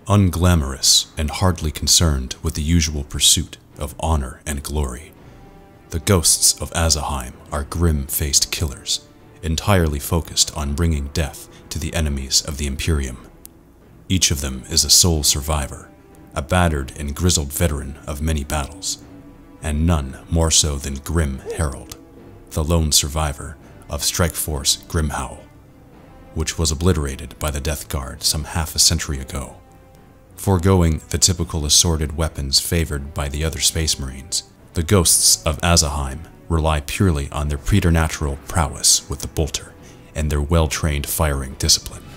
Unglamorous and hardly concerned with the usual pursuit of honor and glory, the ghosts of Aasheim are grim-faced killers, entirely focused on bringing death to the enemies of the Imperium. Each of them is a sole survivor, a battered and grizzled veteran of many battles, and none more so than Grim Herald, the lone survivor of Strike Force Grimhowl, which was obliterated by the Deathguard some half a century ago. Foregoing the typical assorted weapons favored by the other Space Marines, the ghosts of Aasheim rely purely on their preternatural prowess with the bolter and their well-trained firing discipline.